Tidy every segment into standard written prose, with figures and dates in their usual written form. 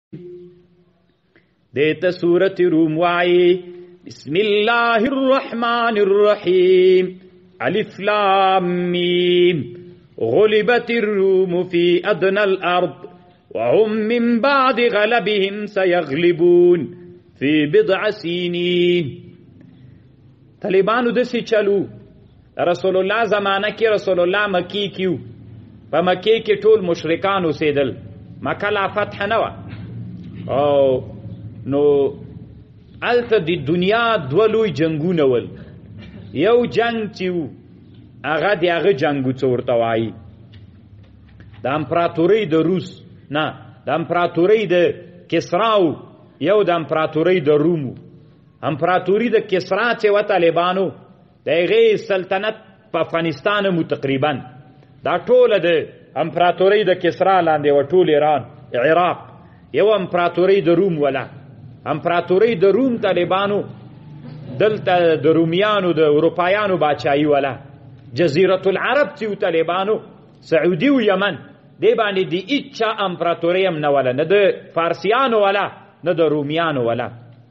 دیتا سورة روم وعی بسم اللہ الرحمن الرحیم الف لام میم غلبت الروم فی ادنى الارض وهم من بعد غلبهم سيغلبون فی بضع سینین. طالبانو دسی چلو رسول الله زمانہ کی رسول الله مکی کیو په مکی کې ټول مشرکان اوسېدل. مکه لا فتح نه وه او نو الته د دنیا دوه لوی جنګونه ول. یو جنګ چې و هغه د هغه جنګو څه ورته وایي د امپراتورۍ د روس نه د امپراتورۍ د کسراو یو د امپراتورۍ د رومو. امپراتوري د کسرا چې و طالبانو د هغې سلطنت په افغانستان مو تقریبا دا ټوله د امپراتورۍ د کسرا لاندې و ټول ایران عراق. یو امپراتورۍ د روم ولا امپراتورۍ د روم طالبانو دلته د رومیانو د اروپایانو باچایي ولا جزیرة العرب چې و طالبانو سعودي و یمن دی باندې د هیچا امپراتورۍ هم نه ولا نه د فارسیانو ولا نه د رومیانو ولا.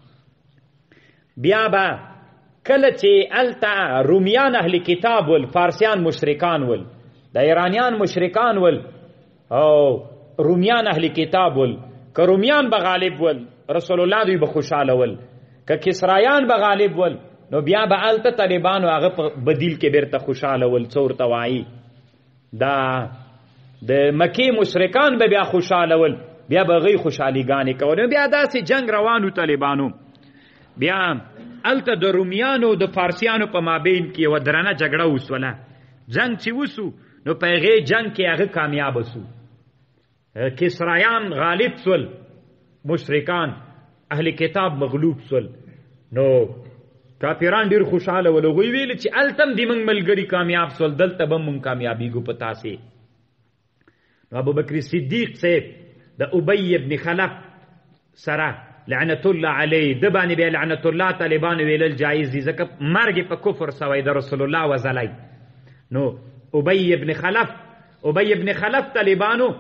بیا به کله چې الته رومیان اهل کتاب ول فارسیان مشرکان ول د ایرانیان مشرکان ول او رومیان اهل کتاب ول که رومیان به غالب ول رسول الله دوی به خوشحاله ول که کسرایان به غالب ول نو بیا به الته طالبانو هغه په بدیل کې بیرته خوشحاله ول. څه ورته وایي دا د مکې مشرکان به بیا خوشحاله ول بیا به هغوی خوشحالیګانې کول. بیا داسې جنګ روانو طالبانو. بیا الته د رومیانو د فارسیانو په مابین کې یوه درنه جګړه وسوله. جنګ چې وسو نو په هغې جنګ کې هغه کامیابه سو. کسرایان غالب سول مشرکان اهل کتاب مغلوب سول. نو کافران ډېر خوشحاله ول. هغوی ویل چې هلته هم د موږ ملګري کامیاب سول دلته به موږ کامیابیږو په تاسې. نو ابوبکر صدیق صاحب د ابی ابن خلف سره لعنت الله علیه د باندې بیا لعنت الله طالبانو ویلل جایز دي ځکه مرګ په کفر سوی د رسول الله وزلی. نو ابی ابن خلف طالبانو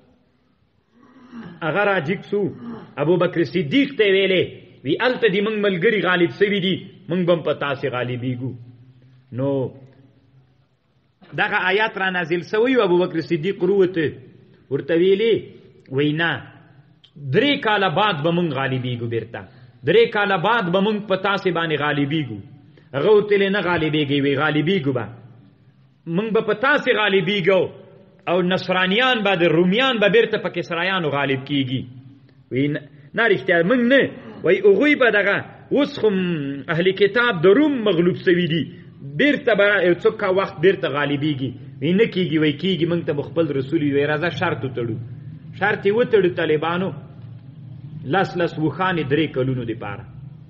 هغه راجګ سو ابوبکر صدیق ته ویلې وی الته دی موږ ملګري غالب سوي دي موږ به په تاسې غالبیږو. نو دغه آیات را نازل سوی و ابوبکر صدیق روته ورته ویلې وی نه 3 کاله بعد به موږ غالبیږو بیرته 3 کاله بعد به موږ په تاسې باندې غالبیږو. هغه ورته ویلې نه غالبیږئ وی غالبیږو به موږ به په تاسې غالبیږو او نصرانیان به د رومیان به بیرته په کسرایانو غالب کیږي. وی نه رښتیا موږ نه وی هغوی به دغه اوس خو اهل کتاب د روم مغلوب سوي دي بیرته به یو څه وخت بیرته غالبیږي. وی نه کیږي وی کیږي موږ ته خپل رسول وی راځه شرط وتړو. شرط یې وتړو طالبانو لس وخانې 3 کلونو دپاره.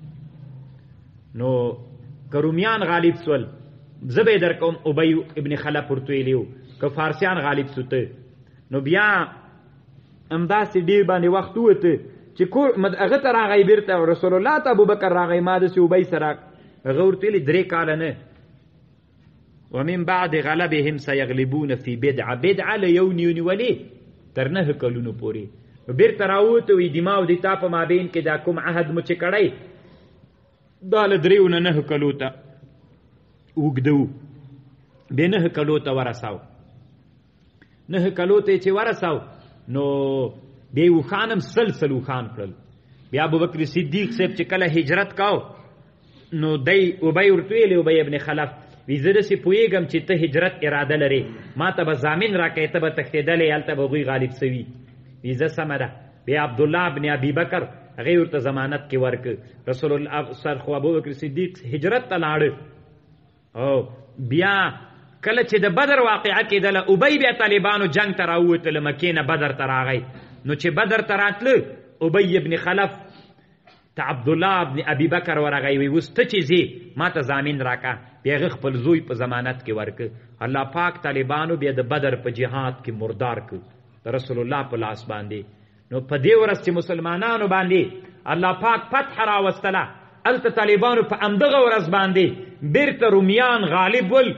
نو که رومیان غالب سول زه به یې در کوم ابی ابن خلف ورته ویلی و که فارسیان غالب سو ته نو بیا همداسې ډېر باندې وخت ووته چې هغه ته راغی بیرته رسول الله ته ابوبکر راغی ما داسې ابی سره هغه ورته ویلي 3 کاله نه ومن بعد غلبهم سیغلبون فی بدعه له یو نیونیولې تر 9 کلونو پورې. بیرته راووته وی دماغ د تا په مابین کې دا کوم عهد مو چې کړی دا له 3 نه 9 کلو ته اوږده بیا 9 کلو ته ورساو. 9 کلو ته چې ورساو نو بیا اوښان هم سلسل اوښان کړل. بیا ابوبکر صدیق صاحب چې کله هجرت کاو نو دی ابی ورته ویلې ابی ابن خلف وی زه داسې پوهېږم چې ته هجرت اراده لرې ما ته به ضامن راکړې ته به تښتېدلې هلته به هغوی غالب سوي. وی زه سمه ده. بیا عبدالله ابن ابي بکر هغې ورته ضمانت کې ورکړ. رسول الله سر خو ابوبکر صدیق هجرت ته لاړه او بیا کله چې د بدر واقعه کېدله ابی بیا طالبانو جنگ ته راووتله مکې نه بدر ته راغی. نو چې بدر ته راتله ابی ابن خلف ته عبدالله ابن ابي بکر ورغی وی اوس ته چې ځې ما ته ضامن راکړه. بیا هغه خپل زوی په ضمانت کې ورکړ. الله پاک طالبانو بیا د بدر په جهاد کې مردار کړ د رسول الله په لاس باندې. نو په دې ورځ چې مسلمانانو باندې الله پاک فتح راوستله الته طالبانو په همدغه ورځ باندې بیرته رومیان غالب ول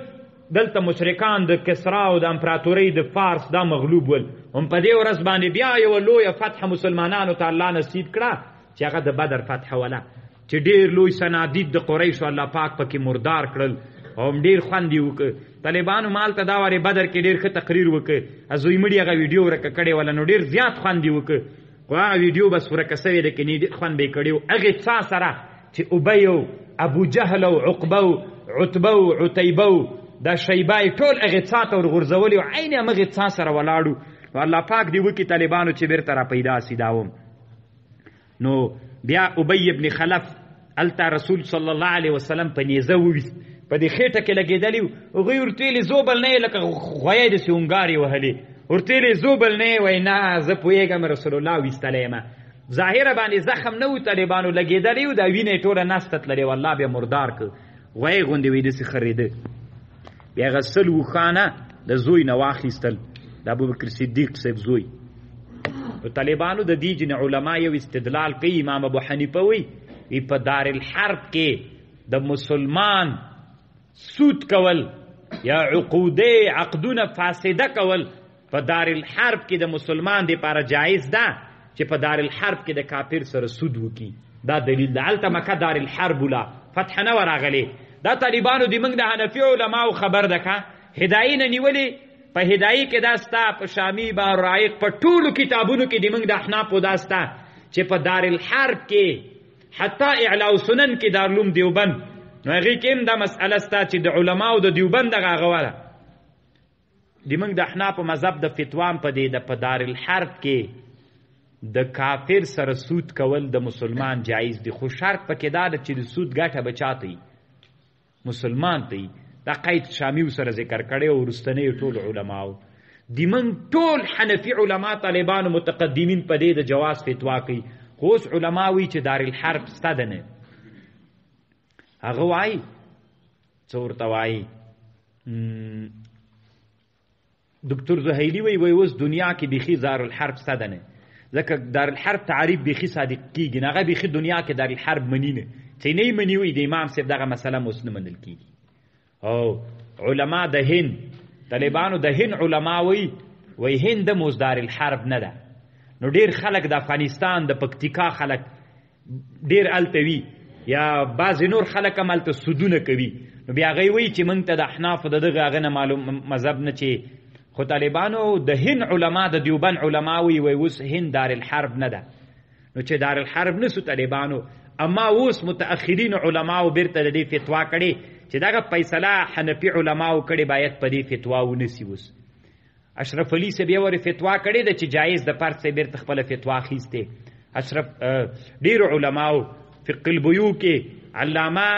دلته مشرکان د کسرا او د امپراتورۍ د فارس دا مغلوب ول، هم په دې ورځ باندې بیا یو لویه فتح مسلمانانو ته الله نصیب کړه چې هغه د بدر فتح وله، چې ډېر لوی صنادید د قریشو الله پاک پکې مردار کړل او ډېر خوند یې وکړ. طالبانو مالته دا وارې بدر کې ډېر ښه تقریر وکړ، ازوی مړي هغه ویډیو ورکه کړې وله، نو ډېر زیات خوند یې وکړ، خو هغه ویډیو بس ورکه سوې ده، کني ډېر خوند به یې کړی و. هغې څا سره چې ابی او ابو جهل او عقبه او عتبه او عتیبه او دا شیبه یې ټول هغې څا ته ورغورځولي او عین همغې څا سره ولاړو. نو الله پاک دې وکړي طالبانو چې بېرته را پیدا سي داوم. نو بیا ابی ابن خلف الته رسول صلی الله علیه وسلم په نیزه وویست، په دې خېټه کې لګېدلی و، هغوی ورته ویلې زوبل نه یې لکه غویی داسې هنګارې وهلې، ورته ویلې زوبل نه یې، وایي نه زه پوهېږم رسول الله ویستلی یم. ظاهره باندې زخم نه و طالبانو لګېدلی و، دا وینه یې ټوله نسته تللې و، الله بیا مردار کړ، غویی غوندې وایي داسې خرېده. بیا هغه سل اوښانه د زوی نه واخیستل، د ابوبکر صدیق صاحب زوی. نو طالبانو د دې جن علما یو استدلال کوي، امام ابو حنیفه وی په دار الحرب کې د مسلمان سود کول یا عقدونه فاسده کول په دار الحرب کې د مسلمان دپاره جایز ده چې په دار الحرب کې د کافر سره سود وکړي. دا دلیل ده. هلته مکه دار الحرب ولا فتح نه وراغلی. دا طالبانو د موږ د حنفي علماو خبر ده که هدایي نه نیولې، په هدایي کې دا ستا، په شامی بحر رایق، په ټولو کتابونو کې د موږ د احنافو دا ستا چې په دار الحرب کې حتی اعلاء سنن کې دارالعلوم دیوبند، نو هغې کې هم دا مسئله ستا چې د علماو د دیوبند دغه هغه وله د موږ د احنافو مذهب د فتوام په دې د په دار الحرب کې د کافر سره سود کول د مسلمان جایز دی، خو شرط پکې دا ده چې د سود ګټه به چاته وي؟ مسلمان ته وي. دا قید شامیو سره ذکر کړی او وروستنیو ټول علماو. د موږ ټول حنفي علما طالبانو متقدمین په دې د جواز فتوا کوي، خو اوس علما وایي چې دار الحرب سته ده نه. هغه وایي څه ورته وایي دکتر زهیلي وایي اوس دنیا کې بیخي دار الحرب سته ده نه، ځکه دار الحرب تعریف بیخي صادق کېږي نه، هغه بیخي دنیا کې دار الحرب مني نه، چې نه یې مني وایي د امام صاحب دغه مسله م اوس نه منل کېږي. او علما د هند طالبانو د هند علما وایي هند هم اوس دار الحرب نه ده. نو ډېر خلک د افغانستان د پکتیکا خلک ډېر هلته وي، یا بعضې نور خلک هم هلته سودونه کوي. نو بیا هغوی وایي چې موږ ته د احنافو د دغه هغه نه معلوم مذهب نه، چې خو طالبانو د هند علما د دیوبند علما وایي اوس هند دار الحرب نه ده. نو چې دار الحرب نه سو طالبانو، اما اوس متأخرین علماو بیرته د دې فتوا کړې چې دغه فیصله حنفي علماو کړې باید په دې فتوا ونسي. اوس اشرف علي صاحب یې ورې فتوا کړې ده چې جایز د فرد صاحب بیرته خپله فتوا اخیستې. اشرف ډېرو علماو فقه البیوع کې علامه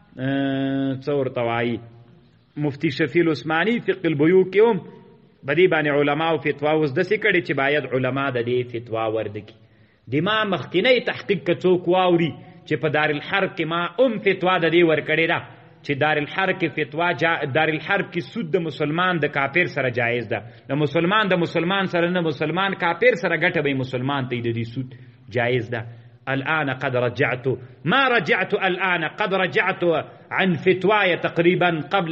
څه ورته وایي مفتی شفیع العثماني فقه البیوع کې هم په دې باندې علماو فتوا اوس داسې کړې چې باید علما د دې فتوا ورده کړي. د ما مخکینی تحقیق که څوک واوري چې په دار الحرب کې ما فتوا د دې ورکړې ده چې دار الحرب کې فتوا دار الحرب کې سود د مسلمان د کافر سره جایز ده، د مسلمان سره نه، مسلمان کافر سره ګټه به مسلمان ته د دې سود جایز ده. الآن قد رجعت ما رجعت الآن قد رجعت عن فتواي تقريبا قبل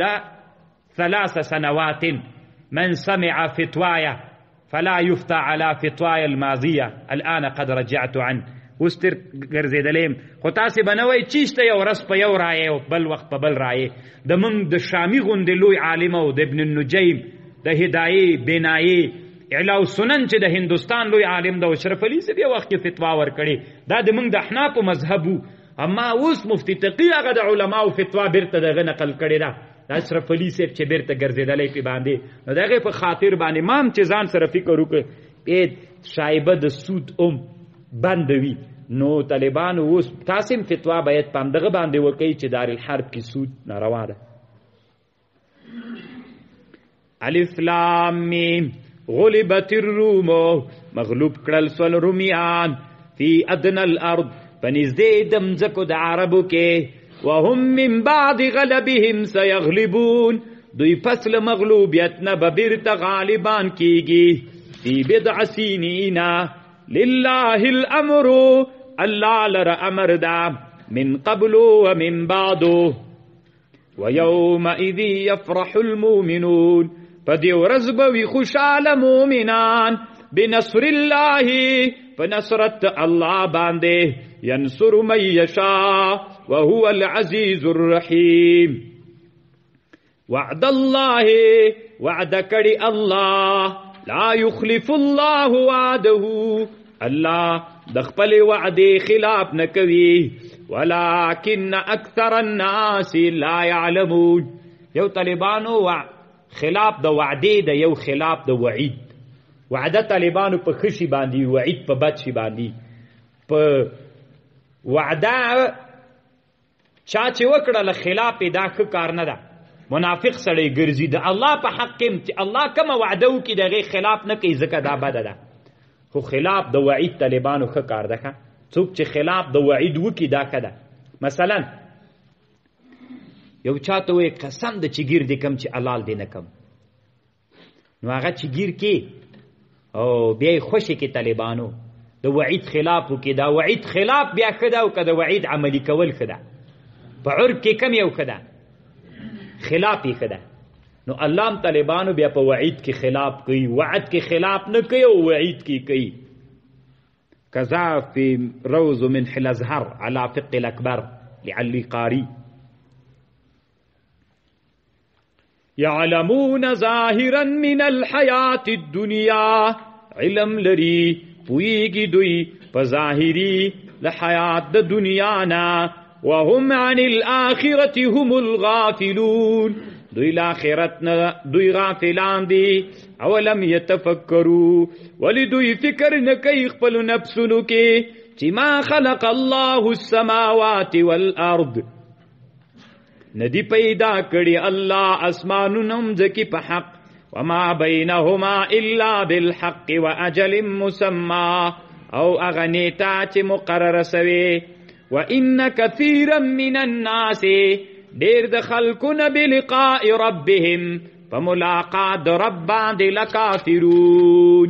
3 سنوات من سمع فتواي فلا يفتى على فتواي الماضية الآن قد رجعت عنه. وستر ګرځېدلیم خو تاسې به نه وایي چیشته یو ورځ په یو رایې او بل وخت په بل رایې. د موږ د شامي غوندې لوی عالم او د ابن النجیم د هدایې بینایې اعلاء سنن چې د هندوستان لوی عالم د اشرف علي صاحب یو وخت کې فتوا ورکړې، دا د موږ د احنافو مذهب و. اما اوس مفتی تقي هغه د علماو فتوا بیرته دغه نقل کړې ده، د اشرف علي صاحب چې بیرته ګرځېدلی پې باندې. نو د هغې په خاطر باندې ما هم چې ځان سره فکر وکړ شایبه د سود بند وي. نو طالبانو اوس تاسې هم فتوا باید په همدغه باندې وکړئ چې دار الحرب کې سود ناروا ده. الف لام میم غلبت الروم مغلوب کړل سول رومیان فی ادنى الارض پنځدې د مځکو د عربو کې وهم من بعد غلبهم سيغلبون دوی پس له مغلوبیت نه به بیرته غالبان کیږي. فی بضع سنین لله الامر الله لره امر دا من قبل و من بعد ويومئذ يفرح المؤمنون پدې ورځ به وي خوشاله مؤمنان بنصر الله فنصرت الله باندې ينصر من يشاء وهو العزيز الرحيم وعد الله وعد کړي الله لا يخلف الله وعده الله د خپل وعده خلاف نه کوي ولكن اکثر الناس لا يعلمون یو طالبانو خلاف د وعده د یو خلاف د وعید وعده طالبانو په خشي باندې وعید په بد شي باندې په وعده چا چې وکړه خلاف دا ښه کار نه ده منافق سړی ګرځي د الله په حق کې چې الله کوم وعده وکړي دغه خلاف نه کوي ځکه دا بده ده خو خلاف د وعید طالبانو ښه کار ده څوک چې خلاف د وعید وکړي دا ښه ده مثلا یو چاته وایي قسم د چې ګیر دې کم چې حلال دې نه کم نو هغه چې ګیر کې او بیا یې خوشې کې طالبانو د وعید خلاف وکړي دا وعید خلاف بیا ښه ده او که د وعید عملي کول ښه ده په عرف کې کم یو ښه ده خلاف یې ښه ده نو الله هم طالبانو بیا په وعید کې خلاف کوي وعد کې خلاف نه کوي او وعید کې کوي كذا في روز من الازهر على فقه الاكبر لعلي قاري يعلمون ظاهرا من الحياة الدنيا علم لري پویگی دوی پظاهری لحیات د دنیا نا وهم عن الآخرة هم الغافلون دوی لاخرت نا دوی غافلان دی اولم يتفکروا ولی دوی فکر نکی خپل نفسونو کې چې ما خلق الله السماوات والارض ندی پیدا کړي الله اسمانونو مځکې په حق وما بينهما الا بالحق واجل مسمى او اغنیتا چې مقرره سوي وان كثيرا من الناس ډېر د خلقونه بلقاء ربهم فملاقات رب باندې لکافرون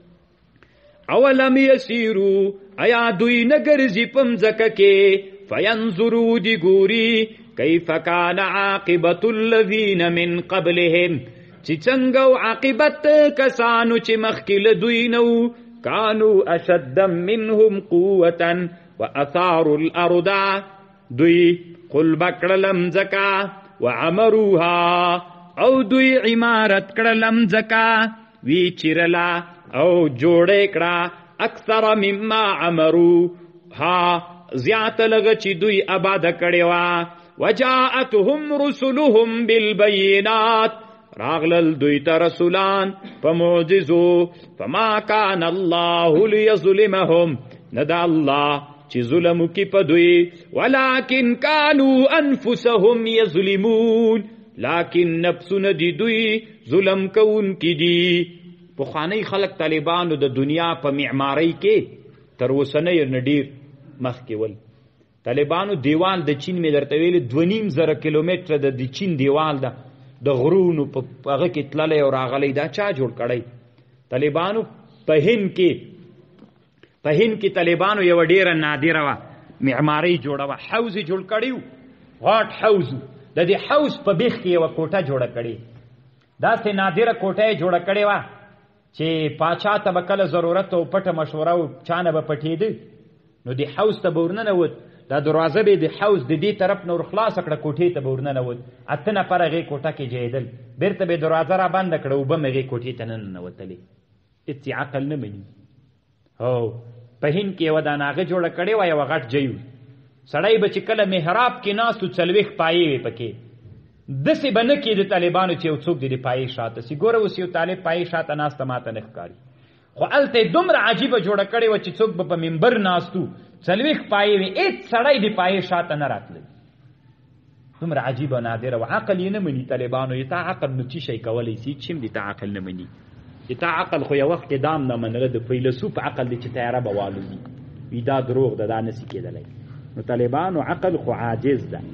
اولم يسيروا ایا دوی نګرځي پمځکه کې فینظروا دی ګوري کیف کان عاقبت الذین من قبلهم چې څنګه عاقبت کسانو چې مخکې دوی نو کانوا اشد منهم قوة واثاروا الارض دوی قلب کړلم زکا وعمروها او دوی عمارت کړلم زکا وی چیرلا او جوړې کړه اکثر مما عمروها زیات لږ چې دوی آباد کړي وا وجاءتهم رسلهم بالبينات راغلل دوی ته رسولان په معجزو فما كان الله ليظلمهم ندا الله چې ظلم کی په دوی ولكن كانوا انفسهم يظلمون لكن نفسونه دی دوی ظلم کوون کی دی پخوانی خلق طالبانو د دنیا په معماری کې تر وسنه نډیر مخ کې ول طالبانو دیوال د چین می درته ویل 2.5 کیلومتر د چین دیوال ده د غرونو په هغه کې تللی او راغلی دا چا جوړ کړی طالبانو په هند کې طالبانو یو ډیره نادره وا معماری جوړه وا حوض جوړ کړیو غاټ حوض د دې حوض په بیخ کې یو کوټه جوړه کړی دا سه نادره کوټه جوړه کړی وا چې پاچا ته بکله ضرورت او پټه مشوره او چانه به پټېده نو دی حوض ته ورنه نوت دا دروازه به د حوض د دې طرف نور خلاص کړه کوټې ته ورنه نوت اته نفر هغه کوټه کې جیدل بیرته به دروازه را بند کړه او به مغه کوټې ته نه نوتلې اتی عقل نه مني هو په هین کې وداناغه جوړه کړي وای او غټ جیو سړی به چې کله محراب کې ناس تو چلويخ پایې پکې دسه بنه کې د طالبانو چې څوک د پایې شاته سی ګوره اوس یو طالب پایې شاته ناس تماته نه ښکاری خو الته دومره عجیبه جوړه کړي و چې څوک په منبر ناستو چلويخ پایې وي اې سړی د پایې شاته نه راتل دومره عجیبه نادره او عقل یې نه مني طالبانو یې تا عقل نو چی شي کولای سي چیم دي تا عقل نه مني یې تا عقل خو یو وخت دام نه منله د فیلسوف عقل دي چې تیاره بوالو وي دا دروغ ده دا نسی کېدلی نو طالبانو عقل خو عاجز ده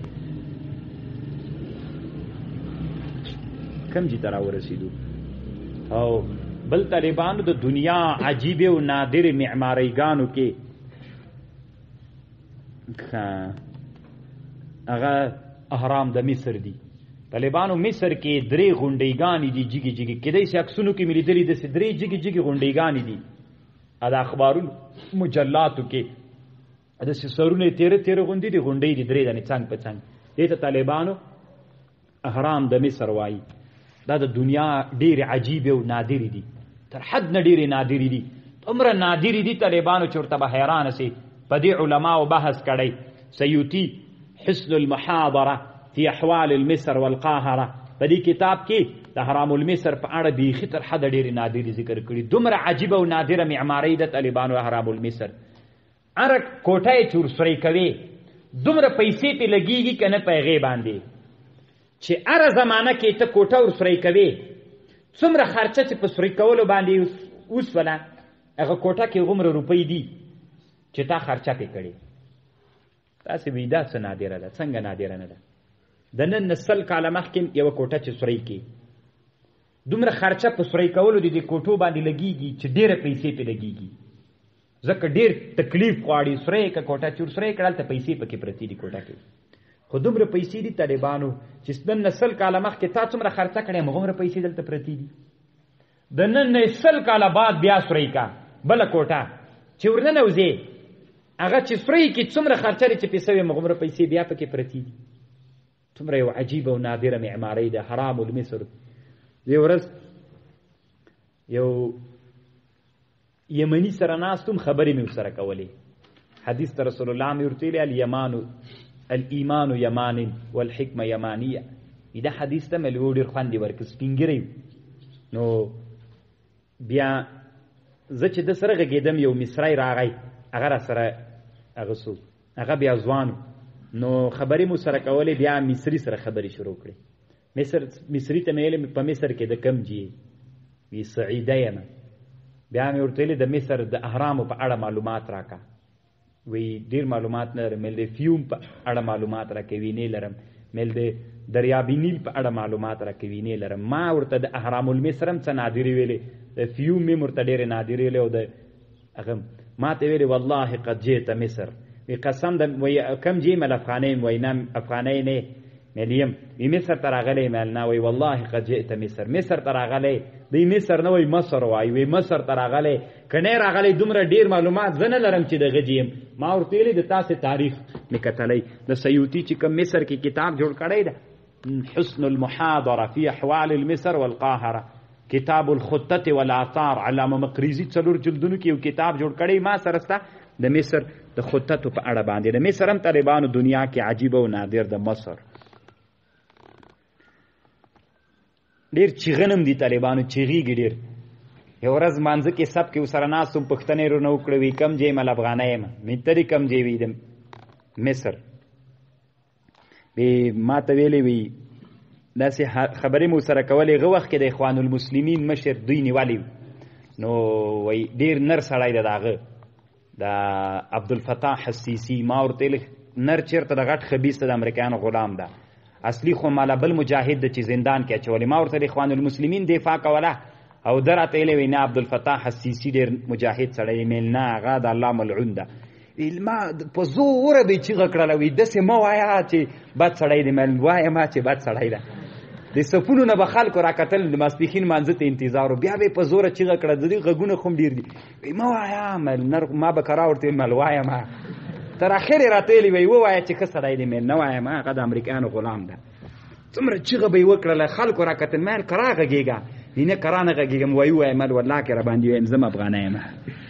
کم جی ترا ورسیدو او بل طالبانو د دنیا عجیب او نادر معماریګانو کې هغه اهرام د مصر دي. طالبانو مصر کې 3 غونډېګانې دي جګې جګې، کېدای شي عکسونو کې مې لیدلي داسې 3 جګې جګې غونډېګانې دي. د اخبارونو مجلاتو کې داسې سرونه تیره تیره غونډې دي، غونډې دي 3 دانې څنګ په څنګ. دې ته طالبانو اهرام د مصر وایي. دا د دنیا ډېرې عجیبې او نادرې دي، تر حد نه ډېرې نادرې دي. دومره نادرې دي طالبانو چې ورته به حیرانه سي. په دې علماو بحث کړی سیوطي حسن المحاضره فی احوال المصر والقاهره، په دې کتاب کې د اهرام المصر په اړه بیخي تر حد ډېرې نادرې ذکر کړي. دومره عجیبه او نادره معمارۍ د طالبانو اهرام المصر. اره کوټه یې چورسورۍ کوي، دومره پیسې پې لګېږي که نه په هغې باندې چې هره زمانه کې ته کوټه ورسورۍ کوې، څومره خرچه چې په سورۍ کولو باندې وسوله، هغه کوټه کې هغومره روپۍ دي چې تا خرچه پې کړې. تاسې وایي دا څه نادره ده؟ څنګه نادره نه ده؟ د نن نه 100 کاله مخکې یوه کوټه چې سورۍ کې دومره خرچه په سورۍ کولو د دې کوټو باندې لګېږي چې ډېره پیسې پې لګېږي، ځکه ډېر تکلیف غواړي. سورۍ که کوټه چې ورسورۍ کړه هلته پیسې پکې پرتې دي کوټه کې، خو دومره پیسې دي طالبانو چې نن نه 100 کاله مخکې تا څومره خرچه کړې همغومره پیسې دلته پرتې دي. د نن نه 100 کاله بعد بیا سورۍ کا بله کوټه چې ورننوځې، هغه چې سورۍ کې څومره خرچه دی چې پیسه وي همغومره پیسې بیا پکې پرتې دي. څومره یو عجیبه او نادره معمارۍ ده اهرام المصر. یوه ورځ یو یمني سره ناست وم، خبرې مې ورسره کولې. حدیث ته رسول الله مې ورته ویلي الایمان یمان والحکمه یمانیه. دا حدیث ته مې ډېر خوند یې ورکړ، سپین ږیری. نو بیا زه چې د سره غږېدم یو مصری راغی، هغه را سره هغه څوک هغه بیا ځوان، نو خبرې مو سره کولې. بیا مصري سره خبرې شروع کړې. مصري ته مې ویلې په مصر کې د کوم ځای؟ وی سعیده یم. بیا مې ورته ویلې د مصر د اهرامو په اړه معلومات راکړه. وی ډېر معلومات نه لرم. مې د فیوم په اړه معلومات راکړې، وینې لرم. مې د دریاب نیل په اړه معلومات راکړې، وینې لرم. ما ورته د اهرام المصر هم څه نادرې ویلې، د فیوم مې ورته ډېرې نادرې ویلې، او د هغه ما ته ویلې والله قد جئت مصر. وی قسم د وی کم جې مل افغانۍ وی نه افغانۍ نه ملیم. وی مصر ته راغلی مل نه. وی والله قد جئت مصر. مصر ته راغلی دی، مصر نه وی مصر وای. وی مصر ته راغلی که نه راغلی دومره ډېر معلومات زه نه لرم چې دغه جیم. ما ورته ویلې د تاسې تاریخ مې کتلی، د سیوطي چې کوم مصر کې کتاب جوړ کړی ده حسن المحاضره فی احوال المصر والقاهره، کتاب الخطه والآثار، علامه مقریزي 4 جلدونو کې یو کتاب جوړ کړی. ما سره ستا د مصر د خطتو په اړه باندې. د مصر هم طالبانو دنیا کې عجیبه او نادر د مصر ډېر چیغنم دي طالبانو، چیغېږي ډېر. یو ورځ مانځه کې سب کې ورسره ناست وم، پوښتنې رانه وکړه. وی کم ځای مل افغانۍ یم. مې ته دې کم ځای وي؟ د مصر. وی ما ته ویلې وی داسې خبرې مو سره کولې. هغه وخت کې د اخوان المسلمین مشر دوی نیولی، نو وی ډېر نر سړی دی د هغه د عبدالفتاح السیسی. ما ورته ویلې نر چېرته د غټ خبیث ته د امریکایانو غلام ده، اصلي خو مالا بل مجاهد د چې زندان کې اچولی. ما ورته د اخوان المسلمین دفاع کوله، او ده راته ویلې وی نه عبدالفتاح السیسی ډېر مجاهد سړی. میل نه، هغه د الله ملعون ده. ما په زوره به یې چیغه کړله، وی داسې مه وایه چې بد سړی دی. میل وایه ما چې بد سړی ده. د صفونو نه به خلکو را کتل، د ماسپښین مانځه ته انتظار و. بیا به یې په زوره چیغه کړه. د دوی غږونه خو هم ډېر دي. وی مه وایه ما به کرا ورته مل وایه ما. تر اخر یې راته ویلي وی ووایه چې ښه سړی دی. میل نه وایه ما، هغه د امریکایانو غلام ده. څومره چیغه به یې وکړله، خلکو را کتل. میل کرا غږېږه. نه کرا نه غږېږم. وایي ووایه مل والله کې را باندې ویم زه م افغانی یم.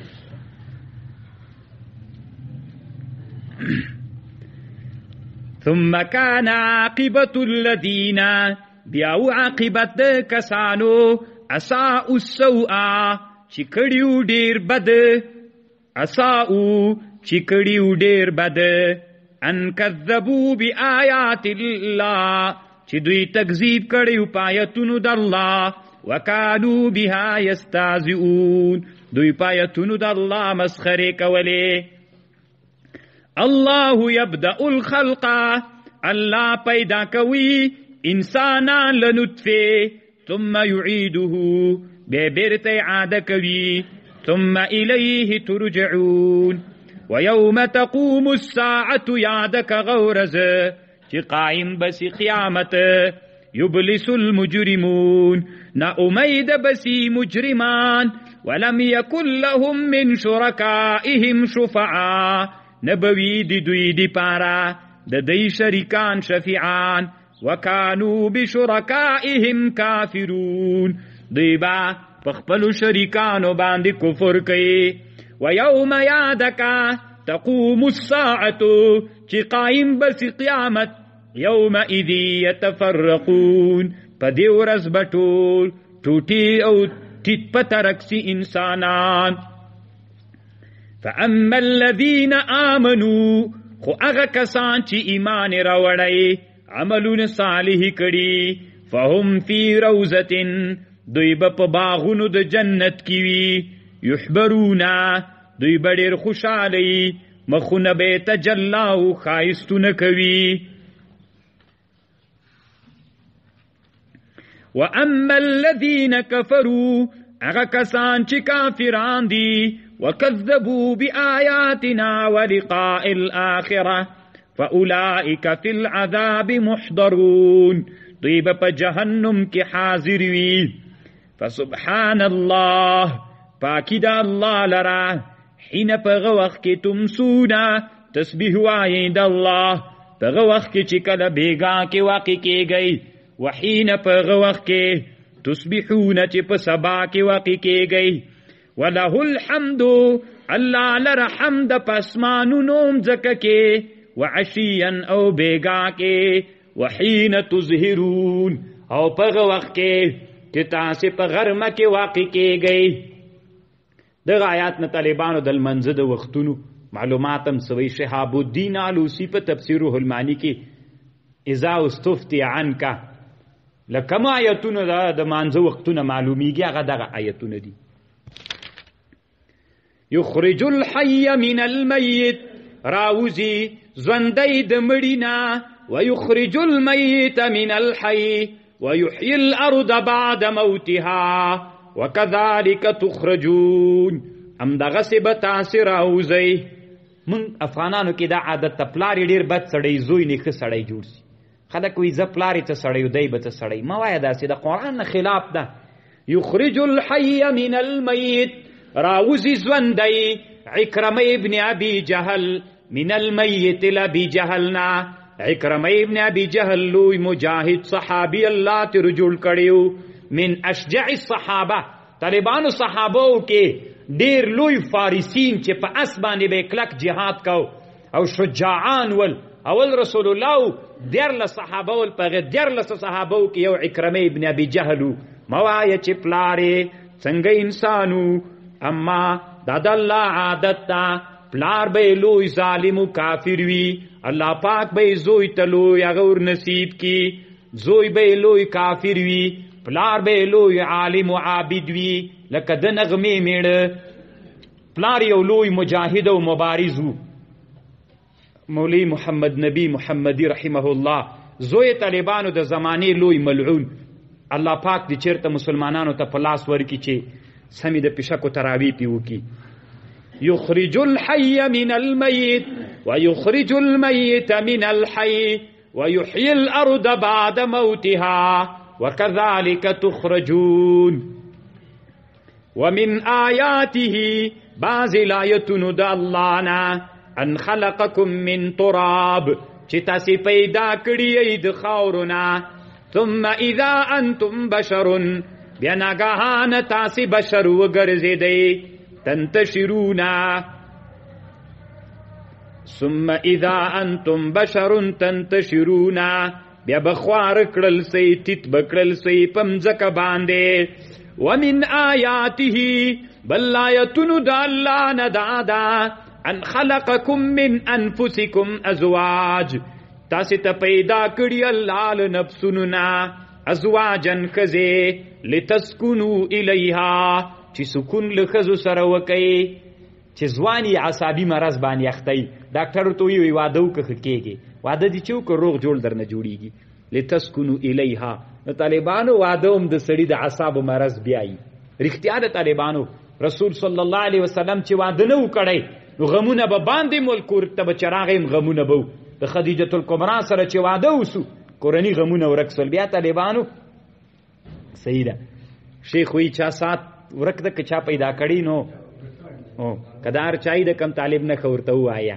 ثم كان عاقبة الذين بیاو عاقبت د کسانو اساء السوء چې کړیو ډیر بد، اساء چې کړیو ډیر بد، ان کذبوا بآیات الله چې دوی تکذیب کړیو پایتونو د الله، وکانو بها یستهزئون دوی پایتونو د الله مسخره کولې. الله یبدأ الخلق الله پیدا کوي انسانان لنطفه ثم يعيده ببرت عاده کوي ثم الیه ترجعون. ويوم تقوم الساعة یادک غورز چې قائم بسی قیامت یبلس المجرمون نا امید بسی مجرمان ولم یکن لهم من شرکائهم شفعا نبوی دی دوی دی پارا د دی شریکان شفیعان وکانو بشرکائهم کافرون دی با پخپلو شریکانو باندې کفر کئی ویوم یادکا تقوم الساعتو چی قائم بس قیامت یومئذ یتفرقون پا دیو رز بطول ٹوٹی او ٹیٹ پترکسی انسانان فاما الذین آمنوا خو اغا کسان چی ایمان روڑی عملون صالح کری فهم فی روزت دوی با پا باغونو د جنت کیوی یحبرونا دوی بڑیر خوشالی مخون بے تجلاو خائستو نکوی وَأَمَّا الَّذِينَ كَفَرُوا اغا کسان چی کافران دی وَكَذَّبُوا بِآيَاتِنَا وَلِقَاءِ الْآخِرَةِ فَأُولَئِكَ فِي الْعَذَابِ مُحْضَرُونَ دوی با جہنم کی حاضر وی فسبحان اللہ پاکی دا اللہ لرا حین پغ وقت کی تم سونا تسبیح وائید اللہ پغ وقت کی چکل بیگا کی واقع کی گئی وحین پغ وقت کی تسبیحون چپ سبا کی واقع کی گئی وَلَهُ الْحَمْدُ اللہ لرا حمد پسمانو نوم زکا کے وعشیا او بیگا کے وحین تظہرون او پغ وقت کے کہ تاسی پا غرمہ کے واقع کی گئی دغ آیات نا طالبانو دل منزد وقتونو معلوماتم سوی شہاب الدین علوسی پا تفسیر روح المانی کی اذا استفتی عنکا لکم آیتونو دا منز وقتونو معلومی گیا غا دغ آیتونو دی یخرج الحی من المیت راوزی زوندی دمڑینا ويخرج الميت من الحي ويحيي الأرض بعد موتها وكذلك تخرجون ام دغه سبه تاثیر اوزي من افغانانو کې دا عادت تپلاری ډیر بد سړی زوی نه ښه سړی جوړ سي خلک وی ز پلاری ته سړی دی به ته سړی ما وای دا سي د قران نه خلاف ده يخرج الحي من الميت راوزي زوندي عكرمه ابن ابي جهل من الميت لابي جهلنا عکرمہ ابن ابی جہل لوی مجاہد صحابی اللہ تی رجوع کریو من اشجع الصحابہ طالبانو صحابو کے دیر لوی فارسین چی پا اسبانی بے کلک جہاد کو او شجاعان اول رسول اللہ دیر لصحابو پاگه دیر لصحابو کی یو عکرمہ ابن ابی جہلو موائی چی پلارے سنگ انسانو اما دادا اللہ عادت تا پلار بے لوی ظالم و کافر وی اللہ پاک بے زوی تلوی اغور نصیب کی زوی بے لوی کافر وی پلار بے لوی عالم و عابد وی لکد نغمی میڑ پلار یو لوی مجاہد و مبارزو مولی محمد نبی محمدی رحمه اللہ زوی طالبانو د زمانی لوی ملعون اللہ پاک دی چرته مسلمانانو ته پلاس ورکی چی سمی د پشکو تراوی پیو کی يخرج الحي من الميت ويخرج الميت من الحي ويحيي الأرض بعد موتها وكذلك تخرجون ومن آياته بعض الآياتن دا اللہنا ان خلقكم من تراب چتاسی پیدا کری اید خورنا ثم اذا انتم بشر بیناگاہان تاسی بشر وگرزی دی تنتشرونا ثم اذا انتم بشر تنتشرونا بیا بخوار کڑل سی تیت بکڑل سی پمزک باندے ومن آیاته بل آیتن دا اللہ ندادا ان خلقکم من انفسکم ازواج تاسی تا پیدا کری اللہ لنفسننا ازواجن خزے لتسکنو الیہا چی سکون لخزو سروکی چی زوانی عصابی مرض بانی اختی ڈاکٹر توی وی وادو که خکیگی واده دی چو که روغ جول در نجوڑیگی لتسکنو الیہا نو طالبانو وادو ام د سڑی د عصاب مرض بیائی رختیا د طالبانو رسول صلی اللہ علیہ وسلم چی واده نو کڑی نو غمونه به باندې ملکور ته به چراغیم غمونه بو د خدیجه الکبرا سره چې واده وسو کورنی غمونه ورک سول. بیا طالبانو صحیح ده شیخ وی چا سات ورک د چا پیدا کړي نو کدار چای د کم طالب نه خورته وایا.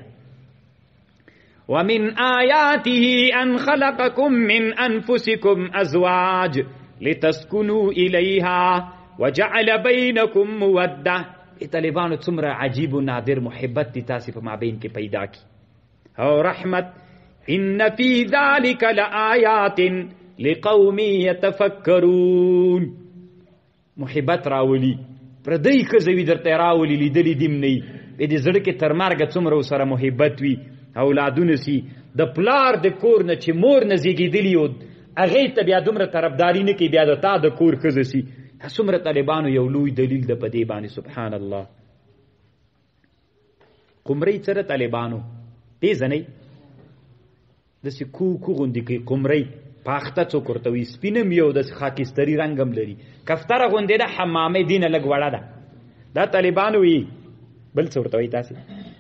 ومن آیاته ان خلقکم من انفسکم ازواج لتسکنوا الیها وجعل بینکم موده. طالبانو څومره عجیب و نادر محبت دي تاسې په مابین کې پیدا کی او رحمت. ان فی ذلک لآیات لقوم یتفکرون. محبت راولی پردی ښځوي درته راولي لیدلي دیم نه وي په دې زړه کې تر مرګه څومره ورسره محبت وي اولادونه سي د پلار د کور نه چې مور نه زیږېدلي او هغې ته بیا دومره طرفداري نه کوي بیا د تا د کور ښځه سي. څومره طالبانو یو لوی دلیل ده په دې باندې سبحان الله. قمرۍ څه ده طالبانو پیژنئ داسې کو غوندې کوي قمرۍ پاخته څوک ورته وي سپینم یو داسې خاکستري رنګ هم لري کفتره غوندې ده حمامې دینه لږ وړه ده. دا طالبانو وي بل څه ورته وایي تاسې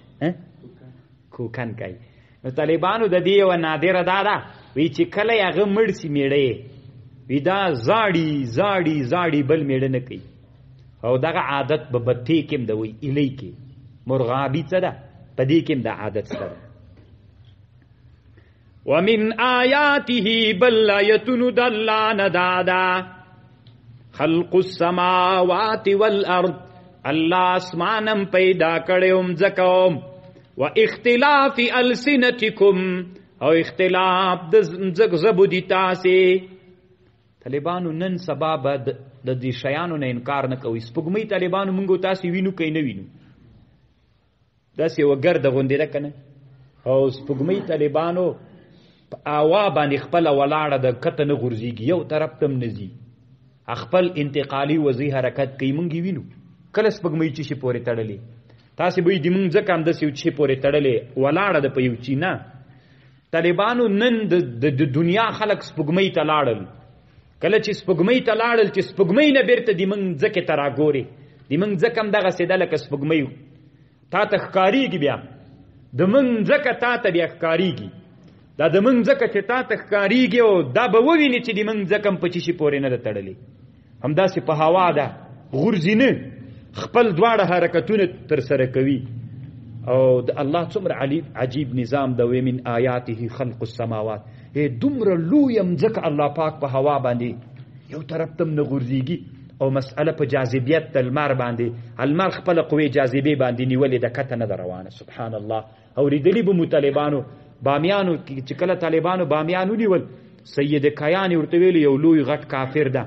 کوکن کوي. نو طالبانو د دې یوه نادره دا ده وی چې کله یې هغه مړ سي میړه وی دا زاړي بل میړه نه کوي او دغه عادت به بتې کې هم ده وی ایلی کې مرغابي څه ده په دې کې هم د عادت سره. ومن آیاته بل آیتونو د الله نه دا ده خلق السماوات والارض الله اسمانم پیدا کړی ځکه و اختلاف السنتکم او اختلاف د زبو دی تاسې. طالبانو نن سبا به د دې شیانو نه انکار نه کوي. سپوږمۍ طالبانو مونږ تاسې وینو که نه وینو داسې یوه ګرده غوندې ده که نه او سپوږمۍ طالبانو په هوا باندې خپله ولاړه ده کته نه غورځېږي یو طرف ته هم نه ځي خپل انتقالي وضعي حرکت کوي مونږ یې وینو. کله سپوږمۍ چې شي پورې تړلې تاسې به د مونږ ځکه همداسې یو چې پورې تړلې ولاړه ده په یو چي نه. طالبانو نن د دنیا خلک سپوږمۍ ته لاړل کله چې سپوږمۍ ته لاړل چې سپوږمۍ نه بیرته د مونږ ځکې ته راګورې د مونږ ځکه هم دغسې ده لکه سپوږمۍ تا ته ښکارېږي بیا د مونږ ځکه تا ته بیا ښکارېږي دا د مونږ ځکه چې تا ته ښکارېږي او دا به ووینې چې د مونږ ځکه هم په چي شي پورې نه ده تړلې همداسې په هوا ده غورځي نه خپل دواړه حرکتونه ترسره کوي. او د الله څومره عجیب نظام ده. من آیاته خلق السماوات دومره لوی مځکه الله پاک په هوا باندې یو طرف ته نه غورځېږي او مسئله په جاذبیت د لمر باندې المر خپله قوې جاذبې باندې نیولې ده کته نه ده روانه سبحان الله. اورېدلي به مو طالبانو بامیانو چې کله طالبانو بامیان ونیول سید کایان ورته ویلي یو لوی غټ کافر ده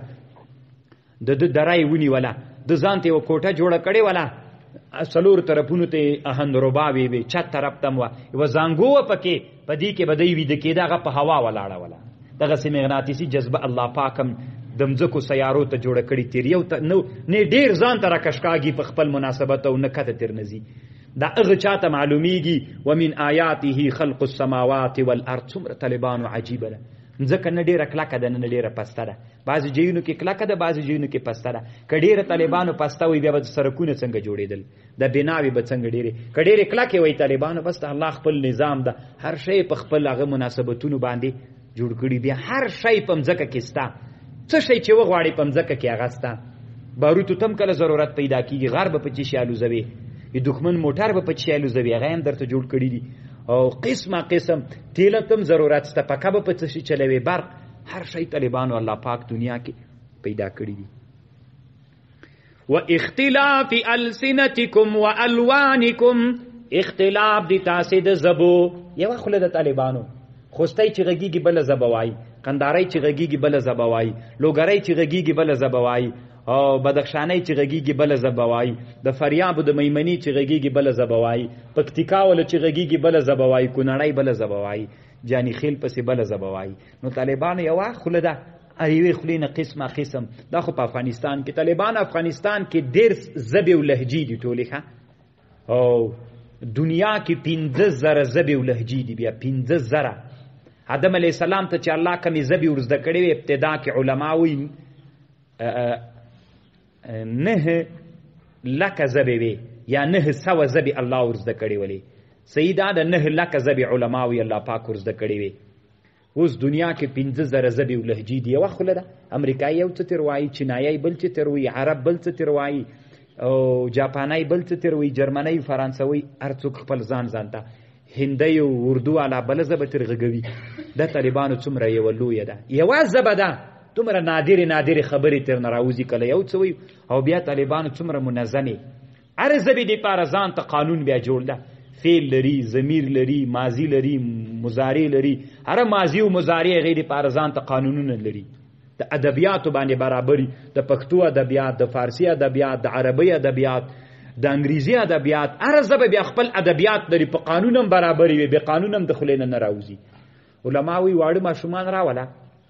د ده دره یې ونیوله د ځان ته یوه کوټه جوړه کړې وله څلور طرفونو ته اهنربا وې چت طرف ته هم وه یوه زانګو وه پکې په دې کې به دی ویده کېده هغه په هوا ولاړه وله. دغسې مغناطیسي جذبه الله پاک هم د مځکو سیارو ته جوړه کړي تیر یو نه ډېر ځان ته راکشکاږي په خپل مناسبت او نه کته تر نه ځي. دا هغه چاته معلومیږي ومن آیاته خلق السماوات والارض. څومره طالبانو عجیبه ده ځکه نه ډېره کلکه ده نه ډېره پسته ده بعضې ځایونو کې کلکه ده بعضې ځایونو کې پسته ده. که ډېره طالبانو پسته وي بیا به سړکونه څنګه جوړېدل د بناوې به څنګه ډېرې که ډېرې کلکې وایي طالبانو بس د الله خپل نظام ده هر شی په خپل هغه مناسبتونو باندې جوړ کړي. بیا هر شی په مځکه کې سته څه شی چې وغواړې په مځکه کې هغه سته. باروتو ته هم کله ضرورت پیدا کېږي غر به په چي شي الوزوي دښمن موټر به په چي الوزوي هغه هم درته جوړ کړي دي او قسمه قسم تیله تم ضرورت سته پکه به په څه شي چلوي برق هر شی طالبانو الله پاک دنیا کې پیدا کړي دي. و اختلاف السنتکم و الوانکم اختلاف دی تاسې د زبو یوه خوله د طالبانو خوستی چې غږیږي بله زبه وایي قندارۍ چې غږیږي بله زبه وایي لوګرۍ چې غږیږي بله زبه وایي او بدخشانۍ چې غږیږي بله زبه وایي د فریاب د میمنې چې غږیږي بله زبه وایي پکتیکا وله چې غږیږي بله زبه وایي کونړۍ بله زبه وایي جاني خیل پسې بله زبه وایي. نو طالبانو یوه خوله ده یوې خولې نه قسمه قسم. دا خو په افغانستان کې طالبان افغانستان کې ډېر ژبې او لهجې دي ټولې ښه او دنیا کې 15,000 ژبې او لهجې دي بیا 15,000. آدم علیه السلام ته چې الله کمې ژبې ورزده کړې وې ابتدا کې علما وایي 9 لکه ژبې وې یا 900 ژبې الله ورزده کړې ولې سیدا د 9 لک زبی علماوی الله پاک ورزده کړی وي. اوس دنیا کې 15,000 زبی لهجې دی. یو خله ده امریکایي یو څه تر وایي، چینایي بل څه تر وایي، عرب بل څه تر وایي، او جاپاني بل څه تر وایي، جرمني فرانسوي، هر څوک خپل ځان ځانته، هندي او اردو علا بل زبه تر غږوي. د طالبانو څومره یو لوی ده، یو زبه ده، تومره نادر خبرې تر ناراوزی کله یو څه وي، او بیا طالبانو څومره منظمه هر زبې د پاره ځان ته قانون بیا جوړ ده. فعل لري، ضمیر لري، ماضی لري، مضارع لري، هر ماضی او مضارع غیر پاره ځان ته قانونونه لري. د ادبیاتو باندې برابرۍ، د پښتو ادبیات، د فارسی ادبیات، د عربی ادبیات، د انګریزي ادبیات، هر زبه بیا خپل ادبیات لري، په قانونم برابرۍ وي، به قانونم د خلینو نه راوځي. علماوی واړه ماشومان راولا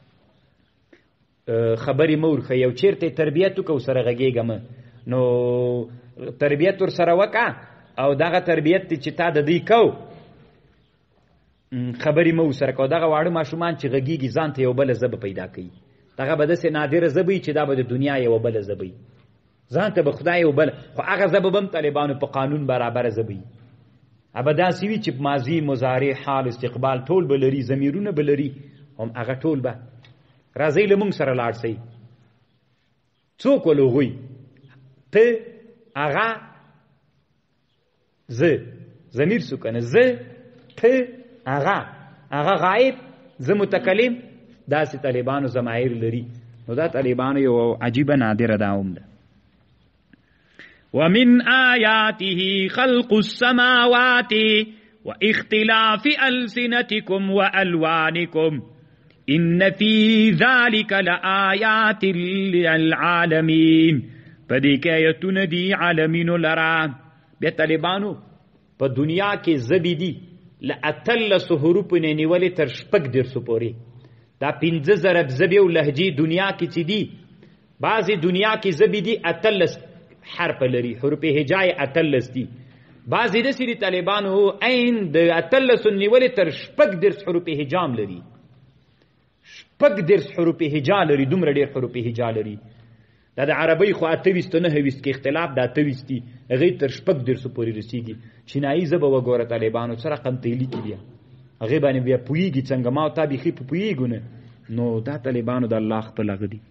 خبرې مور خو یو چیرته تربیت کو سره غږیږم، نو تربیت ور سره وکا او دغه تربیت چې تا د دې کو خبرې مو سره کو. دغه واړه ماشومان چې غږیږي ځان ته یو بل زبه پیدا کوي، دغه به داسې نادره زبه چې دا به د دنیا یو بل زبه ځان ته به خدای یو بل، خو هغه زبه بم طالبانو په قانون برابر زبه ابدا سوي چې ماضی، مضارع، حال، استقبال ټول بلري، ضمیرونه بلري، هم هغه ټول به راځي له موږ سره لاړ شي. څوک ولوغوي ته هغه زه ضمیر سکنه، زه ته هغه غائب، زه متکلم، داسې طالبانو ضمایر لري. نو دا طالبانو یو عجیبه نادره داوم ده. ومن آیاته خلق السماوات واختلاف ألسنتكم وألوانكم إن في ذلك لآيات للعالمين. پدې کې آیتونه دي عالمینو لرا. بیا طالبانو په دنیا کې زبې دي له 13 حروفونه نیولې تر 14 پورې. دا 15,000 زبې او لهجې دنیا کې چې دي، بعضې دنیا کې زبې دي 13 حرف لري، حروف هجای 13 دي. بعضې داسې دي طالبانو عین د 13 نیولې تر 14 حروف هجام لري، 14 حروف هجا لري، دومره ډېر حروف هجا لري. دا د عربی خو 28 نه 29 کې اختلاف د 28 دي، هغې تر 14 پورې رسېږي. چینایي ژبه وګوره طالبانو څه رقم تیلي کې بیا هغې باندې بیا پوهېږي څنګه، ما او تا بیخي پوهېږو نه. نو دا طالبانو د الله خپل هغه دي.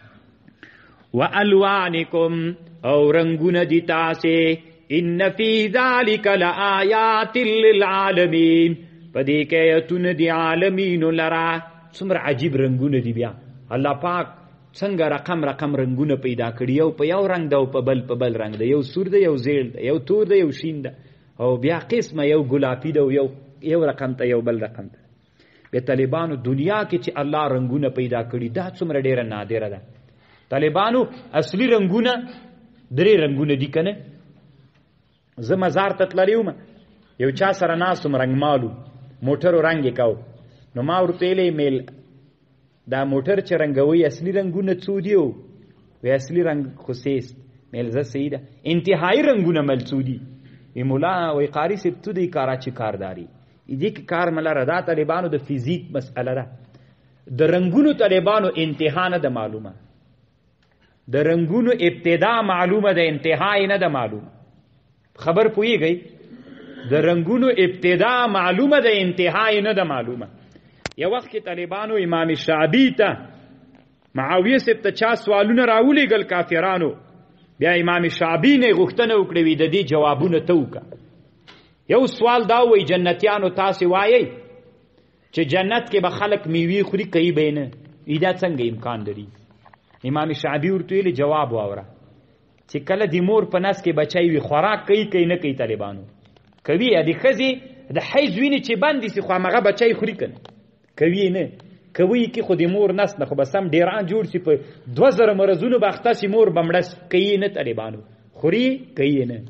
والوانکم او رنگونه دي تاسې، ان فی ذلک لآیات للعالمین، په دې کې آیتونه دي عالمینو لرا. څومره عجیب رنگونه دي. بیا الله پاک څنګه رقم رنگونه پیدا کړي، یو په یو رنگ ده او په بل رنگ ده، یو سور ده، یو زیړ ده، یو تور ده، یو شین ده، او بیا قسمه یو ګلابي ده او یو رقم ته یو بل رقم ته. بیا طالبانو دنیا کې چې الله رنگونه پیدا کړي دا څومره ډیره نادره ده. طالبانو اصلي رنگونه 3 رنگونه دي کنه. زه مزار ته تللی وم، یو چا سره ناستم رنگ مالو، موټرو رنگ یې کو. نو ما ورته ویلې میل دا موټر چې رنګوي اصلي رنگونه څو دي؟ وی اصلي رنگ خو سیست. میل زه صحیح ده، انتهایی رنگونه مل څو دي؟ وی مولا وی قاری صاحب تو دی کاراچی کارداری دې کې کار ملره. دا طالبانو د فزیک مسئله ده. د رنگونو طالبانو انتها نه ده معلومه، د رنگونو ابتدا معلومه ده، انتهای نه ده معلومه. خبر پوهیږئ؟ د رنگونو ابتدا معلومه ده، انتهای نه ده معلومه. یو وخت کې طالبانو امام شعبی ته معاویه صاحب ته چا سوالونه راولیږل کافرانو، بیا امام شعبی نه غوښتنه وکړه وی د دې جوابونه ته وکړه. یو سوال دا وی جنتیانو تاسې وایئ چې جنت کې به خلک میوې خوري کوي به نه، دا څنګه امکان لري؟ امام شعبی ورته ویلي جواب واوره چې کله د مور په نس کې بچی وي خوراک کوي نه کوي؟ طالبانو کوي. د ښځې د حیض وینې چې بندې سي خو همغه بچی خوري که نه؟ کوي نه کوي کې خو د مور نس نه خو به سم ډیران جوړ سي، په 2000 مرضونو به اخته سي، مور به مړه کوي نه؟ طالبانو خوري کوي نه.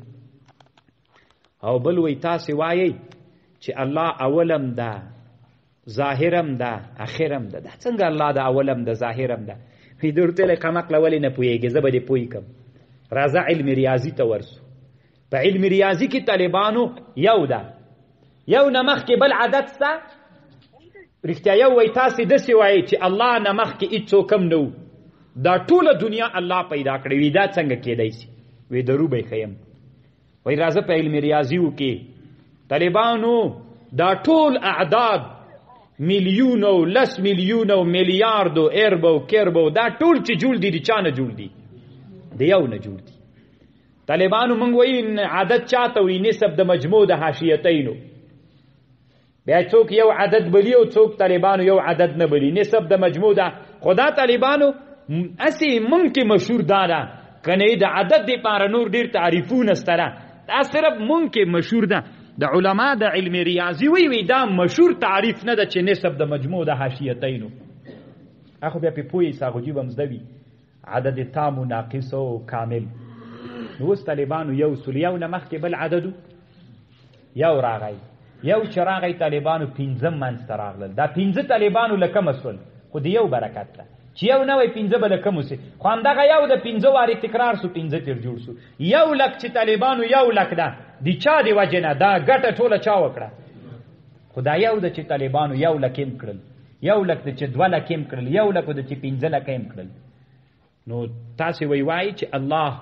او بل وی تاسې وایئ چې الله اولم ده، ظاهرم ده، اخرم ده. دا څنګه الله ده اولم ده ظاهرم ده؟ وی درته له کمقله ولې نه پوهېږې؟ زه به دې پوه کړم. راځه علم ریاضي ته ورسو. په علم ریاضي کې طالبانو یو ده، یو نه مخکې بل عدد سته. رښتیا یو وی تاسې داسې وایئ چې الله نه مخکې هېڅوک هم نه و، دا ټوله دنیا الله پیدا کړې وي. دا څنګه کېدی سي؟ وی درو به یې ښیم. وی راځه په علم ریاضي وکې طالبانو دا ټول اعداد میلیونو 10 میلیونو میلیاردو اربو کربو دا ټول چې جوړ دي د چا نه جوړ دي؟ د یو نه جوړ دي. طالبانو مونږ وایي عدد چاته وایي؟ نسب د مجموع د حاشیتینو. بیا څوک یو عدد بلی او څوک طالبانو یو عدد نه بلی، نسب د مجموع ده. خدا طالبانو اسی مونږ کې مشهور ده کنه د عدد لپاره نور ډیر تعریفونه ستره، دا صرف مونږ کې مشهور ده. د علما د علم ریاضي وی دا مشهور تعریف نه ده چې نسب د مجموع د حاشیتینو. اخو بیا په پوي ساغوجي بمزدوي عدد تام و ناقص او کامل. نو اوس طالبانو یو سلیو نه مخکې بل عددو یو راغی، یو چې راغی طالبانو 15 منځته راغلل. دا 15 طالبانو لکه مسول خو د یو برکت ده چې یو نه وای 15 به لکه موسی خو همدغه یو د 15 واري تکرار سو 15 تر جوړ سو. یو لک چې طالبانو یو لک ده د چا دی وجه نه دا ګټه ټوله چا وکړه؟ خدا یو د چې طالبانو یو لکیم کړل، یو لک د چې 2 لکیم کړل، یو لک د چې 15 لکیم کړل. نو تاسو وای چې الله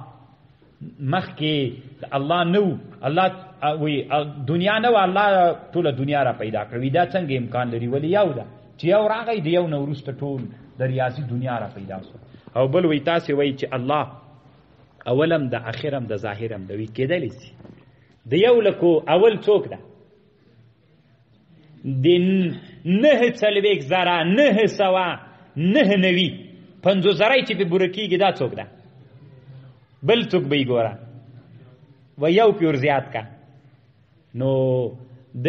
مخکې الله نو، الله وی دنیا نو، الله ټوله دنیا را پیدا کړی. دا څنګه امکان لري؟ ولی یو ده چې یو راغی د یو نو وروسته ټول د ریاضي دنیا را پیدا شو. او بل وی تاسو وای چې الله اولم د اخرم د ظاهرم د وی کېدلی سي. د یو لکو اول څوک ده؟ د 9,990 50,000 چې په برکیږي دا څوک ده؟ بل څوک به ګوره و یو پیور زیات کا. نو د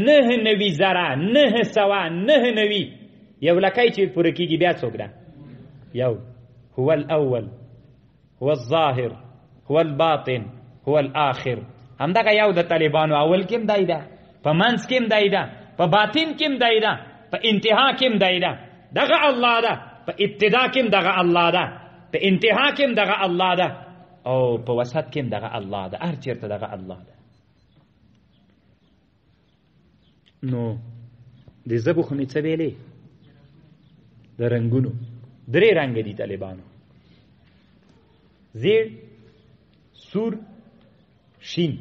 9,990 یو لکای چې پوره کیږي بیا څوک ده؟ یو هو الاول هو الظاهر هو الباطن هو الاخر. همدغه یو د طالبانو اول کېم دای ده، په منځ کېم دای ده، په باطن کېم دای ده، په انتها کېم دای ده. دغه الله ده. په ابتدا کېم دغه الله ده، په انتها کېم دغه الله ده، او په وسط کې دغه الله ده. هر چیرته دغه الله ده. نو د زبو خو می څه ویلې؟ د رنگونو 3 رنگ دي طالبانو: زیړ، سور، شین.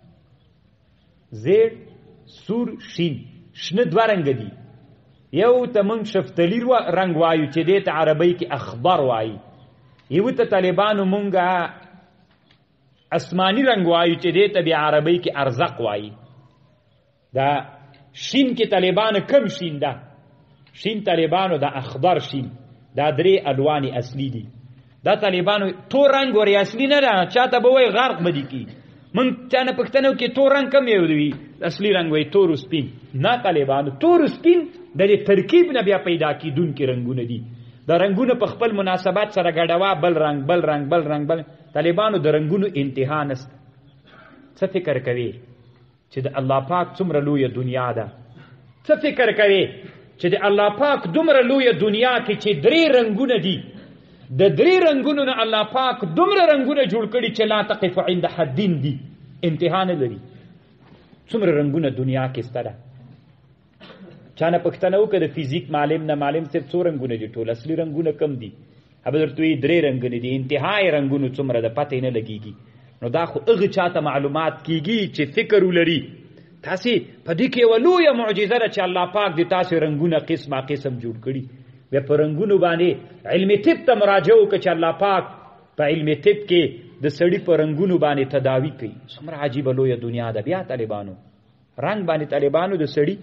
زیړ، سور، شین. شنه 2 رنگ دي. یو ته موږ شفتلی رنگ وایو چې دې ته عربی کې اخضر وایي. یو ته طالبانو مونږه اسمانی رنگ وایو چې دې ته بیا عربی کې ارزق وایي. دا شین کې طالبانو کم شین ده؟ شین طالبانو دا اخضر شین. دا 3 الوان اصلي دي. دا طالبانو تور رنگ ور اصلي نه ده، چاته به وای غرق بدی کی. من چانه پښتنو کې تور رنگ کم یو دی، اصلي رنگ وای تور او سپین. نه طالبانو تور او سپین د ترکیب نه بیا پیدا کیدونکي رنگونه دي. دا رنگونه په خپل مناسبات سره ګډوا، بل رنگ بل رنگ بل رنگ بل. طالبانو د رنگونو انتها نست. څه فکر کوي چې د الله پاک څومره لوی دنیا ده؟ څه فکر کوي چې د الله پاک دومره لوی دنیا کې چې 3 رنگونه دي، د 3 رنگونو نه الله پاک دومره رنگونه جوړ کړي چې لا تقف عند حدین دي، انتها نه لري. څومره رنگونه دنیا کې ستره. چانه پښتنو کې د فزیک معلم نه معلم صرف 4 رنگونه دي، ټول اصلي رنگونه کم دي. هغه درته 3 رنگونه دي، انتهای رنگونه څومره د پته نه لګيږي. نو دا خو هغه چاته معلومات کیږي چې فکر ولري. تاسو په دې کې ولویه معجزه ده چې الله پاک دې تاسو رنگونه قسمه قسم جوړ کړي. بیا په رنگونو باندې علم طب ته مراجعه وکړه چې الله پاک په علم طب کې د سړی په رنگونو باندې تداوی کوي. څومره عجیب لویه دنیا ده. بیا طالبانو رنگ باندې طالبانو د سړی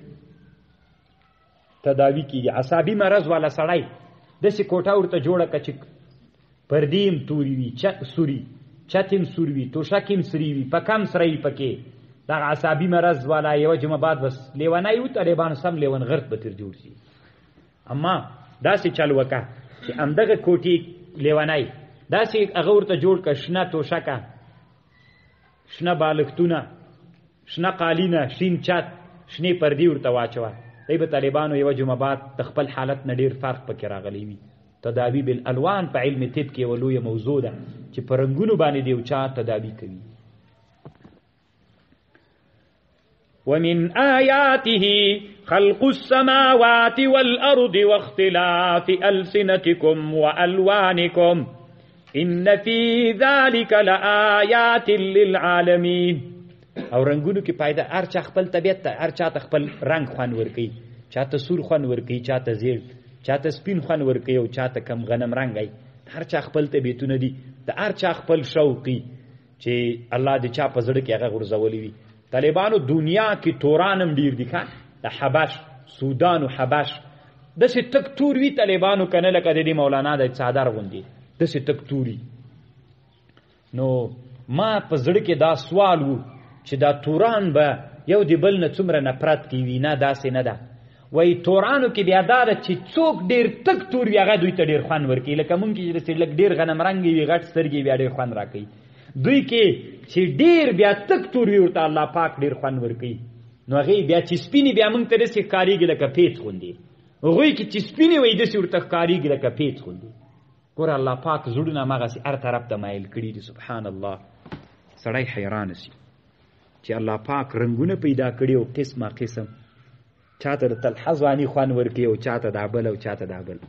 تداوی کیږي. عصابي مرض والا سړی داسې کوټه ورته جوړه کړه چې پردیم توري وي، سوري چتیم سوري وي، توشکیم سری وي، پکم سری پکې. دا عصابي مرض والا یو جمعه بعد بس لیونای و طالبان سم لیون غرت به تر جوړ شي. اما داسې چل وکړه چې همدغه کوټې لیونای داسې هغه ورته جوړ کړه، شنه توشکه، شنه بالښتونه، شنه قالینه، شین چت، شنې پردې ورته واچوه. دی به طالبانو یو جمعه بعد د خپل حالت نه ډیر فرق پکې راغلی وي. تداوی بالالوان په علم طب کې یوه لویه موضوع ده چې په رنګونو باندې د یو چا تداوی کوي. ومن آياته خلق السماوات والأرض واختلاف ألسنتكم وألوانكم إن في ذلك لآيات للعالمين. او رنگونو کې پیدا هر چا خپل طبیعت ته هر چا ته خپل رنگ خوان ورکي چاته سور خوان ورکي چاته زیړ چاته سپین خوان ورکي او چاته کم غنم رنگي هر چا خپل طبیعتونه دي د هر چا خپل شوقي چې الله دې چا په زړه کې هغه غورځولي وي طالبانو دنیا کې تورانم ډیر دي ښه د حبش سودان او حبش داسې تک تور وي طالبانو کنه لکه د مولانا د څادر غوندي داسې تک توري نو ما په زړه کې دا سوال وو چې دا توران به یو د بل نه څومره نفرت کوي نه داسې نه ده وای تورانو کې بیا دا ده چې څوک ډېر تک تور وي هغه دوی ته ډېر خوند ورکوي لکه مونږ کې چې داسې لږ ډېر غنم رنګې وي غټ سترګې بیا ډېر خوند راکوي دوی کې چې ډېر بیا تک تور وي ورته الله پاک ډېر خوند ورکوي نو هغې بیا چې سپینې بیا مونږ ته داسې ښکارېږي لکه پیڅ غوندې هغوی کې چې سپینې وایي داسې ورته ښکارېږي لکه پیڅ غوندې ګوره الله پاک زړونه هماغسې هر طرف ته مایل کړي دي سبحان الله سړی حیرانه سي چې الله پاک رنګونه پیدا کړي او قسمه قسم چاته د طلحه ځواني خوند ورکوي او چاته دا بل او چاته دا بل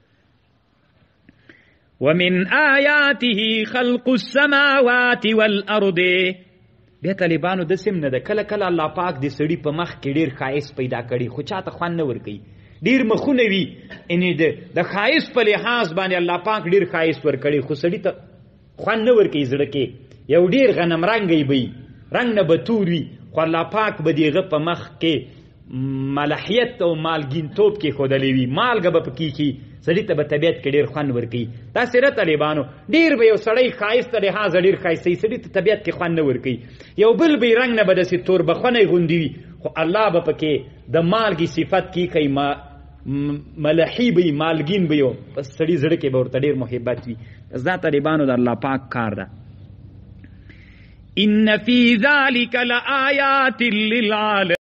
ومن آیاته خلق السماوات والارض بیا طالبانو د سم نه ده کله کله الله پاک د سړي په مخ کې ډېر ښایست پیدا کړي خو چاته خوند نه ورکوي ډېر مخونه وي یعنې د ښایست په لحاظ باندې الله پاک ډېر ښایست ورکړي خو سړي ته خوند نه ورکوي زړه کې یو ډېر غنم رنګی به رنگ نه به تور وي خو الله پاک به د هغه په مخ کې ملحیت او مالګینتوب کې ښودلی وي مالګه به پکې کي سړي ته به طبیعت کې ډېر خوند ورکوي داسې نه طالبانو ډېر به یو سړی ښایسته لحاظه ډېر ښایسته وي سړي ته طبیعت کې خوند نه ورکوي یو بل به رنګ نه به داسې تور بخونی غوندې وي خو الله به پکې د مالګې صفت کې ښایي ملحي به وي مالګین به یو په سړي زړه کې به ورته ډېر محبت وي دا طالبانو د الله پاک کار ده ان فی ذلک لآیات للعالمین